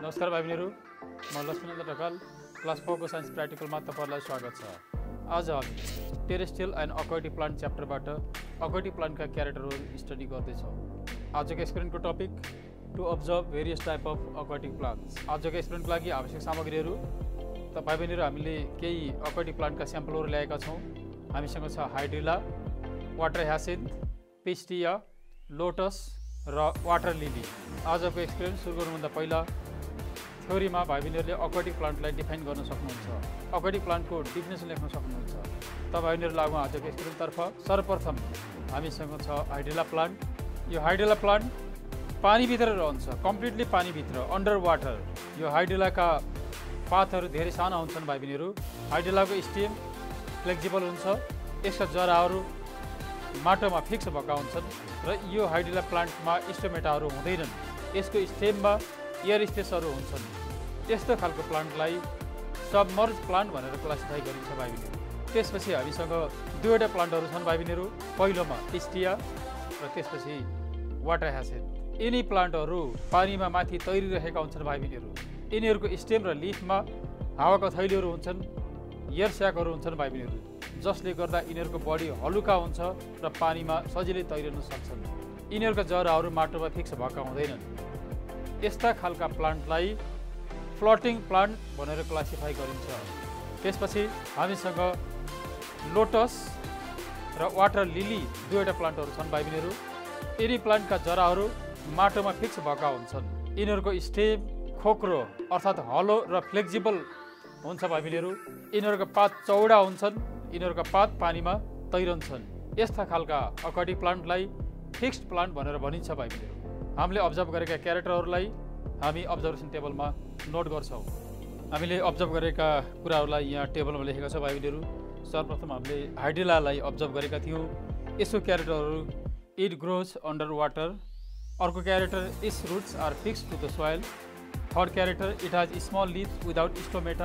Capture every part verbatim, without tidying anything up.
नमस्कार भाइ बहिनीहरू, म लक्ष्मीनन्द ढकाल क्लास फोर को साइन्स प्र्याक्टिकलमा तपाईहरुलाई स्वागत छ। आज हामी टेरेस्ट्रियल एन्ड अक्वाटिक प्लान्ट च्याप्टरबाट अक्वाटिक प्लान्टका क्यारेक्टरहरू स्टडी गर्दैछौँ। आजको एक्सपेरिमेन्टको topic to observe various type of aquatic plants. आजको एक्सपेरिमेन्टको लागि आवश्यक सामग्रीहरू त भाइ बहिनीहरू हामीले केही अक्वाटिक प्लान्टका स्याम्पलहरू ल्याएका छौँ। हामीसँग छ hydrilla, water hyacinth, pistia, lotus र वाटर लिली। आजको एक्सपेरिमेन्ट सुरु गर्नुभन्दा पहिला थ्योरीमा भाइ बहिनीहरूले अक्वाटिक प्लान्टलाई डिफाइन गर्न सक्नुहुन्छ। अक्वाटिक प्लान्टको डिफिनेसन लेख्न सक्नुहुन्छ। त भाइ बहिनीहरू लागौँ आजको एक्सपेरिमेन्टतर्फ। सर्वप्रथम हामीसँग छ हाइड्रिला प्लान्ट। यो हाइड्रिला प्लान्ट पानीभित्र रहन्छ, कम्प्लिटली पानीभित्र, अन्डर वाटर। यो हाइड्रिलाका पातहरू धेरै साना हुन्छन् भाइ बहिनीहरू। हाइड्रिलाको स्टेम फ्लेक्सिबल हुन्छ, यसका जराहरू माटोमा फिक्स भएका हुन्छन् र यो हाइड्रिला प्लान्टमा स्टोमेटाहरू हुँदैनन्। यसको स्टेममा एयर स्पेसहरू हुन्छन्। त्यस्तो खालको प्लान्टलाई सबमर्ज प्लान्ट भनेर क्लासिफाई गरिन्छ भाइ बहिनीहरू। त्यसपछि हामीसँग दुईवटा प्लान्टहरू छन् भाइ बहिनीहरू। पहिलोमा पिस्टिया र त्यसपछि वाटर ह्यासिन्थ। यिनी प्लान्टहरू पानीमा माथि तैरिरहेका हुन्छन् भाइ बहिनीहरू। यिनीहरूको स्टेम र लिफमा हावाका थैलीहरू हुन्छन्, एयर स्याकहरू हुन्छन् भाइ बहिनीहरू, जसले गर्दा यिनीहरूको बडी हलुका हुन्छ र पानीमा सजिलै तैरिन सक्छन्। यिनीहरूका जराहरू माटोमा फिक्स भएका हुँदैनन्। यस्ता खालका प्लान्टलाई फ्लोटिङ प्लान्ट भनेर क्लासिफाई गरिन्छ। त्यसपछि हामीसँग लोटस र वाटर लिली दुईवटा प्लान्टहरू छन् भाइ बहिनीहरू। यिनी प्लान्टका जराहरू माटोमा फिक्स भएका हुन्छन्। यिनीहरूको स्टेम खोक्रो अर्थात् हलो र फ्लेक्सिबल हुन्छ भाइ बहिनीहरू। यिनीहरूका पात चौडा हुन्छन्, यिनीहरूका पात पानीमा तैरन्छन्। यस्ता खालका अक्वाटिक प्लान्टलाई फिक्स्ड प्लान्ट भनेर भनिन्छ भाइ बहिनीहरू। हामीले अब्जर्भ गरेका क्यारेक्टरहरूलाई हामी अब्जर्भेसन टेबलमा नोट गर्छौँ। हामीले अब्जर्भ गरेका कुराहरूलाई यहाँ टेबलमा लेखेका छौँ भाइ बहिनीहरू। सर्वप्रथम हामीले हाइड्रिलालाई अब्जर्भ गरेका थियौँ। यसको क्यारेक्टरहरू इट ग्रोज अन्डर वाटर। अर्को character its roots are fixed to the soil. Third character it has small leaves without stomata.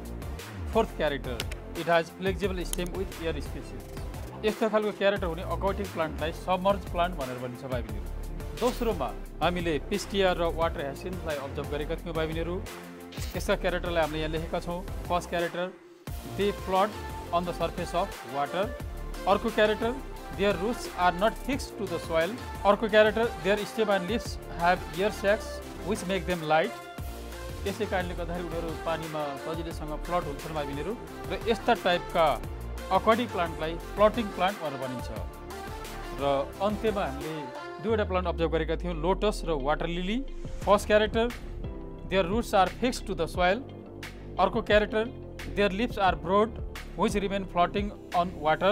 Fourth character it has flexible stem with air spaces. यस्तो खालको क्यारेक्टर हुने aquatic प्लान्टलाई submerge plant भनेर भनिन्छ भाइ बहिनीहरू। दोस्रोमा हामीले पिस्टिया र वाटर ह्यासिन्थलाई अब्जर्भ गरेका थियौँ भाइ बहिनीहरू। यसका क्यारेक्टरलाई हामीले यहाँ लेखेका छौँ। First character they float on the surface of water. अर्को character their roots are not fixed to the soil. अर्को character their stem and leaves have air sacs which make them light. यसै कारणले गर्दाखेरि उनीहरू पानीमा सजिलैसँग फ्लट हुन्छन् भाइ बहिनीहरू र यस्ता टाइपका अक्वाटिक प्लान्टलाई फ्लोटिङ प्लान्ट भनेर भनिन्छ। र अन्त्यमा हामीले दुईवटा प्लान्ट अब्जर्भ गरेका थियौँ, लोटस र water lily. First character their roots are fixed to the soil. अर्को character their leaves are broad which remain floating on water.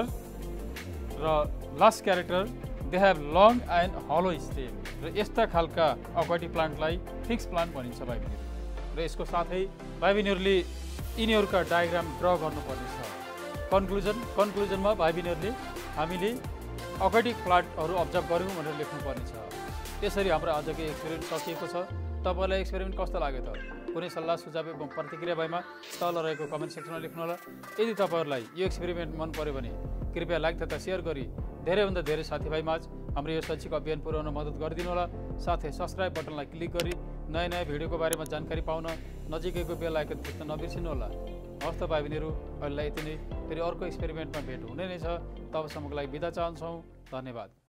र last character they have long and hollow stem. र यस्ता खालका aquatic प्लान्टलाई fix plant भनिन्छ भाइ बहिनीहरू। र यसको साथै भाइ बहिनीहरूले यिनीहरूका डायग्राम ड्र गर्नुपर्ने छ। कन्क्लुजन कन्क्लुजनमा भाइ बहिनीहरूले हामीले अक्वाटिक प्लान्टहरू अब्जर्भ गऱ्यौँ भनेर लेख्नुपर्ने छ। यसरी हाम्रो आजको एक्सपेरिमेन्ट सकिएको छ। तपाईँलाई एक्सपेरिमेन्ट कस्तो लाग्यो त? कुनै सल्लाह सुझाव एवं प्रतिक्रिया भएमा तल रहेको कमेन्ट सेक्सनमा लेख्नुहोला। यदि तपाईँहरूलाई यो एक्सपेरिमेन्ट मन पर्यो भने कृपया लाइक तथा सेयर गरी धेरैभन्दा धेरै साथीभाइमाझ हाम्रो यो शैक्षिक अभियान पुर्याउन मद्दत गरिदिनु होला। साथै सब्सक्राइब बटनलाई क्लिक गरी नयाँ नयाँ भिडियोको बारेमा जानकारी पाउन नजिकैको बेल आइकन थिच्न नबिर्सिनु होला। हस्त भाइ बहिनीहरू, अहिलेलाई यति नै। फेरि अर्को एक्सपेरिमेन्टमा भेट हुने नै छ। तबसम्मको लागि बिदा चाहन्छौँ। धन्यवाद।